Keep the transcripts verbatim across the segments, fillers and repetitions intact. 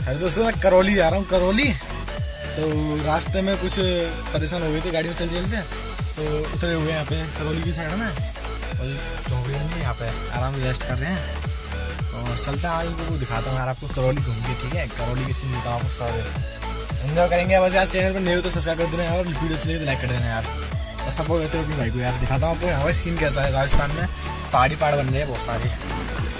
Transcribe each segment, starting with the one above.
Hello दोस्तों, मैं करौली जा रहा हूँ। करौली तो रास्ते में कुछ परेशान हो गए थे गाड़ी में चलते चलते, तो उतरे हुए यहाँ पे करौली की साइड में और झोंपड़ी में यहाँ पे आराम से रेस्ट कर रहे हैं। और चलते हैं आज को दिखाता हूँ यार आपको करौली घूम के, ठीक है। करौली के सीन दिखाऊँ आपको सारे, एंजॉय करेंगे। बस यार चैनल पर नहीं हो तो सब्सक्राइब कर देना और वीडियो चलिए तो लाइक कर देना यार, और सपोर्ट करते हो अपने भाई को यार। दिखाता हूँ आपको यहाँ पर सीन कैसा है। राजस्थान में पहाड़ी पहाड़ बन रहे हैं बहुत सारे।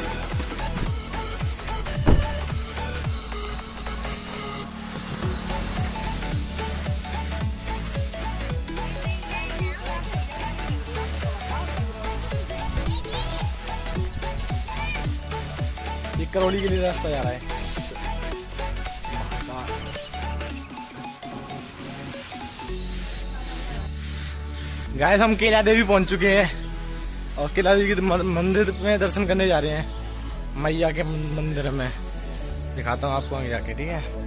ये करौली के लिए रास्ता जा रहा है। गाइस हम केला देवी पहुंच चुके हैं और केला देवी के मंदिर में दर्शन करने जा रहे हैं, मैया के मंदिर में। दिखाता हूँ आपको आगे जाके, ठीक है।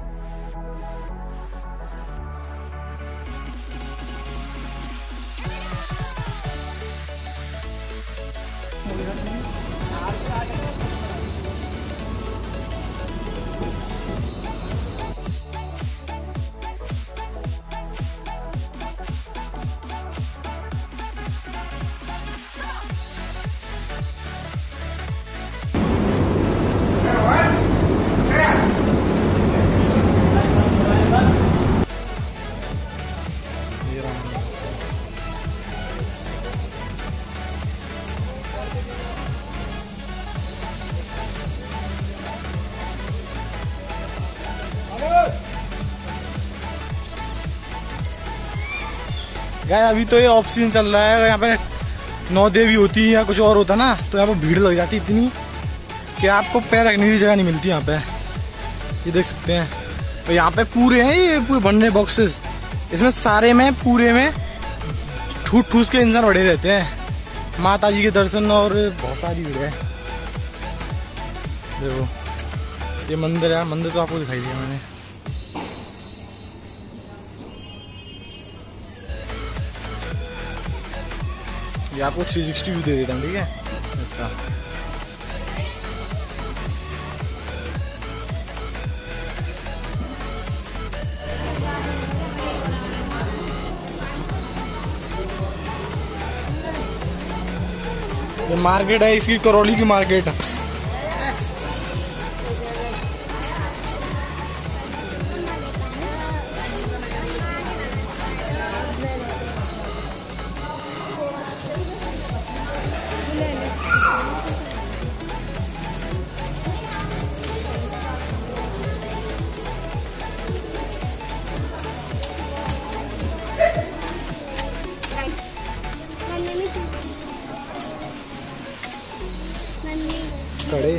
गाइस अभी तो ये ऑफ सीजन चल रहा है, यहाँ पे नौ देवी होती है या कुछ और होता ना, तो यहाँ पे भीड़ लग जाती इतनी कि आपको पैर रखने की जगह नहीं मिलती यहाँ पे। ये देख सकते हैं, तो यहाँ पे पूरे हैं ये पूरे बनने बॉक्सेस, इसमें सारे में पूरे में ठूस ठूस के इंसान बड़े रहते हैं। माता जी के दर्शन और बहुत सारी भीड़ है। देखो ये मंदिर है, मंदिर तो आपको दिखाई दिया मैंने। ये आपको थ्री सिक्सटी व्यू दे देता हूँ, ठीक है इसका। ये मार्केट है इसकी, करौली की मार्केट। कड़े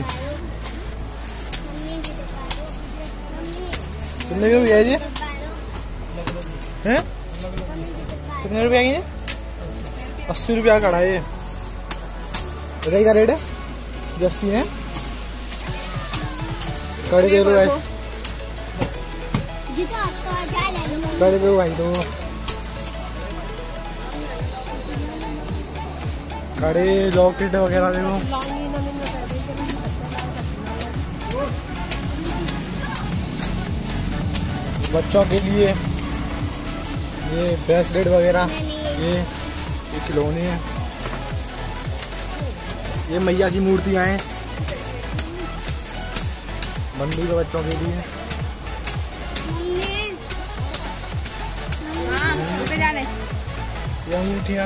कितने के रुपये जी हैं? कितने रुपया की? अस्सी रुपया कड़ा है। ये का रेट है जो अस्सी है। कड़े दे दो भाई, कड़े दो भाई, दो कड़े लॉकेट वगैरह देखो। बच्चों के लिए ये ब्रेसलेट वगैरह, ये ये खिलौने हैं। ये मैया की मूर्तियां हैं, बंदूक बच्चों के लिए। ये अंगूठियां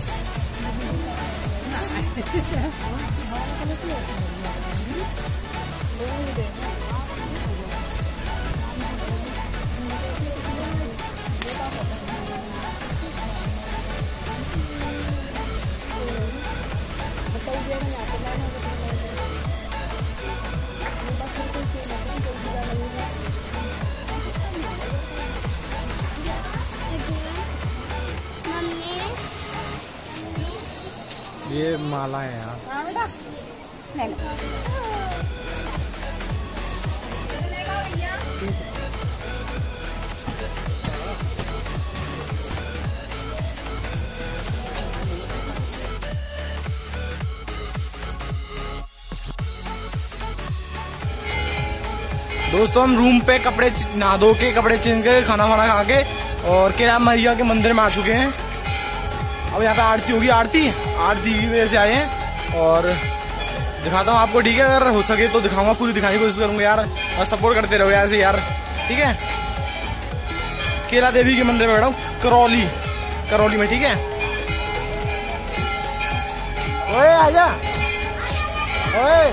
ये माला है यार। दोस्तों हम रूम पे कपड़े नहा धो के कपड़े चेंज करके खाना वाना खा के और केला मैया के मंदिर में आ चुके हैं। अब यहाँ पे आरती होगी, आरती आरती की वजह से आए हैं और दिखाता हूँ आपको, ठीक है। अगर हो सके तो दिखाऊंगा, पूरी दिखाने की कोशिश करूंगा यार, और सपोर्ट करते रहो ऐसे यार, ठीक है। केला देवी के मंदिर में बैठा हूँ, करौली करौली में, ठीक है। ओए आजा, ओए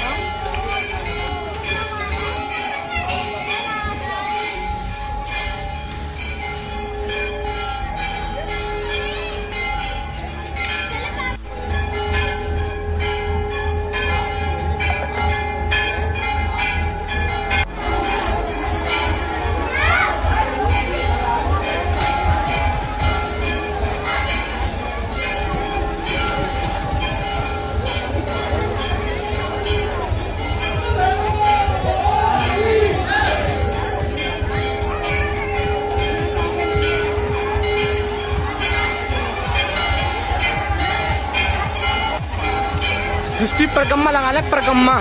इसकी परकम्मा लगा ले, परकम्मा।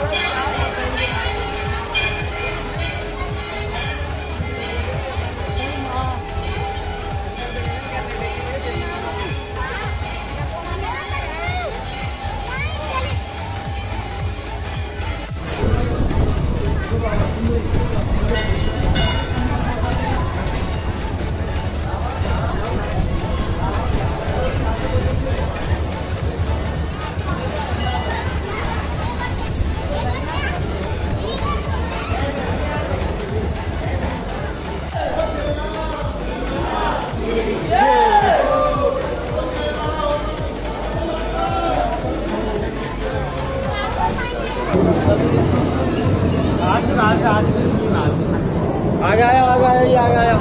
आ गया आ गया ये आ गया।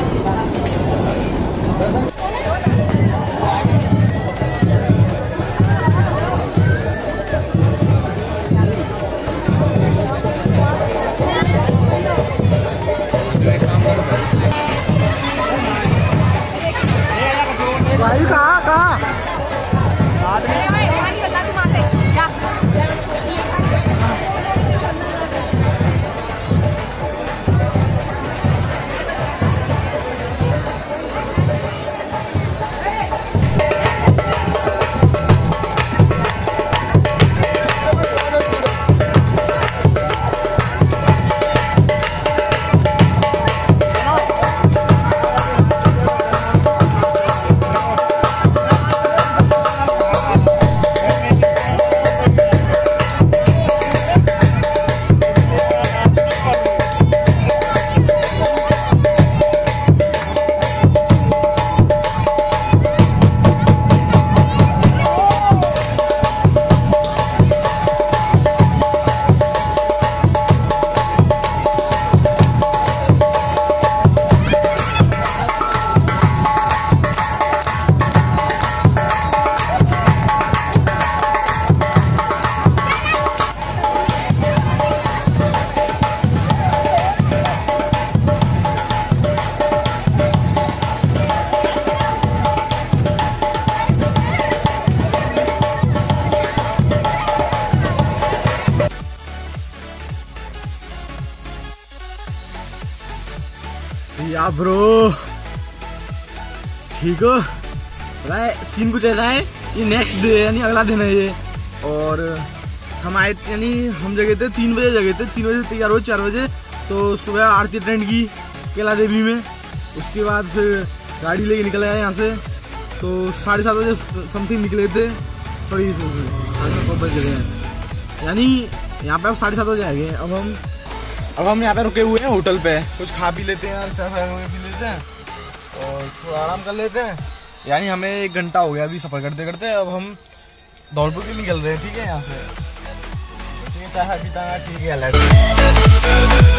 भाई कहाँ कहाँ या ब्रो, ठीक हो? सीन कुछ ऐसा है, ये नेक्स्ट डे यानी अगला दिन है ये, और हम आए यानी हम जगह थे तीन बजे जगह थे तीन बजे तैयार हुए चार बजे, तो सुबह आरती अटेंड की केला देवी में। उसके बाद फिर गाड़ी लेके निकल आए यहाँ से, तो साढ़े सात बजे समथिंग निकले थे, थोड़ी बजे यानी यहाँ पे अब साढ़े सात बजे आएंगे। अब हम अब हम यहाँ पे रुके हुए हैं होटल पे, कुछ खा पी लेते हैं यार, चाय पी लेते हैं और थोड़ा आराम कर लेते हैं। यानी हमें एक घंटा हो गया अभी सफर करते करते, अब हम धौलपुर के लिए निकल रहे हैं, ठीक है। यहाँ से ठीक है, चाय पीता है, ठीक है।